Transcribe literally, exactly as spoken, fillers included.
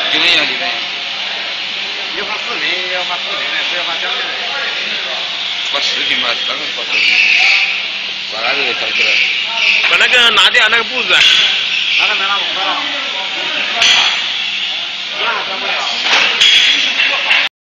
有没有？有没有？要发视频，要发视频的，不要发照片的。发视频嘛，当然发视频。把那个找出来。 把那个拿掉，那个布子。 那个没拿我了。那我干不了。